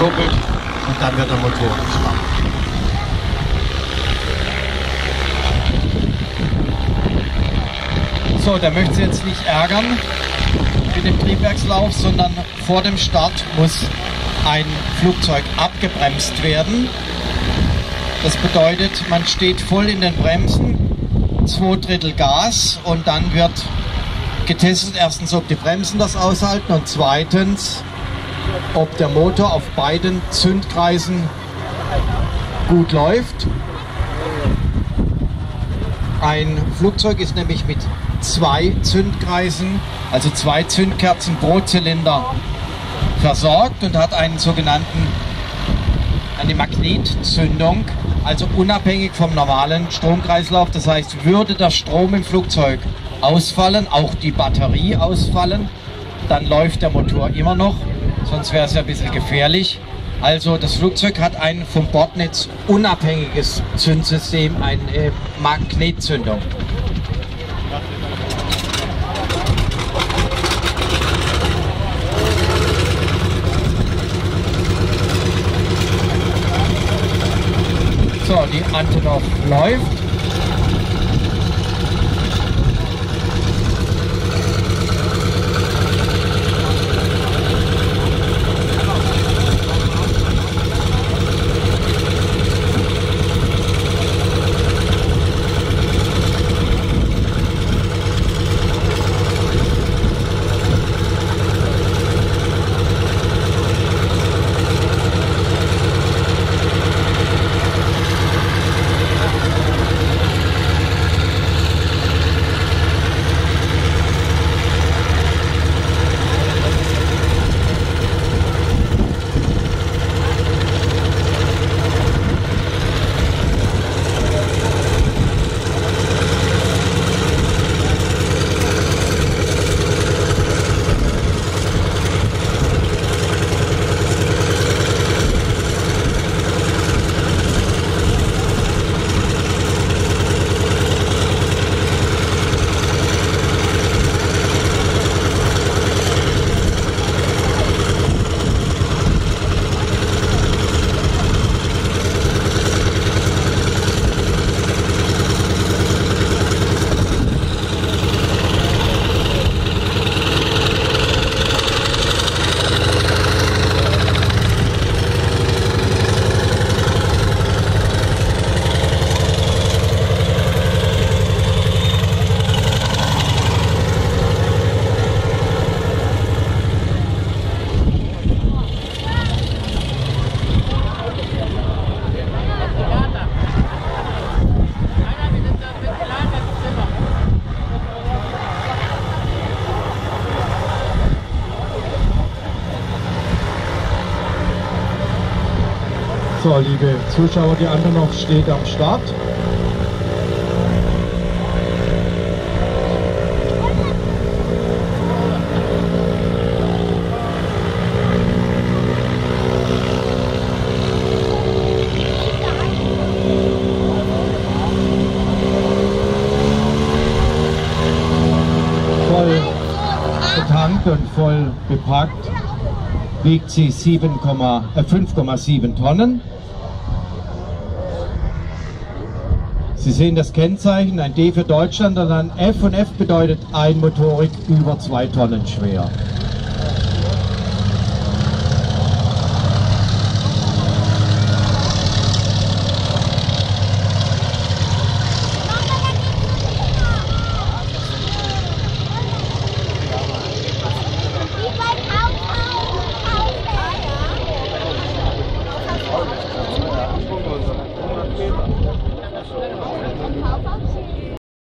angekuppelt und dann wird der Motor gestartet. So, der möchte Sie jetzt nicht ärgern mit dem Triebwerkslauf, sondern vor dem Start muss ein Flugzeug abgebremst werden. Das bedeutet, man steht voll in den Bremsen, 2/3 Gas, und dann wird getestet, erstens, ob die Bremsen das aushalten, und zweitens, ob der Motor auf beiden Zündkreisen gut läuft. Ein Flugzeug ist nämlich mit 2 Zündkreisen, also 2 Zündkerzen pro Zylinder versorgt und hat eine Magnetzündung, also unabhängig vom normalen Stromkreislauf. Das heißt, würde der Strom im Flugzeug ausfallen, auch die Batterie ausfallen, dann läuft der Motor immer noch, sonst wäre es ja ein bisschen gefährlich. Also das Flugzeug hat ein vom Bordnetz unabhängiges Zündsystem, eine Magnetzündung. So, die Antonov läuft. So, liebe Zuschauer, die Antonov steht am Start. Voll betankt und voll bepackt wiegt sie 5,7 Tonnen. Sie sehen das Kennzeichen, ein D für Deutschland und ein F, und F bedeutet einmotorig über 2 Tonnen schwer.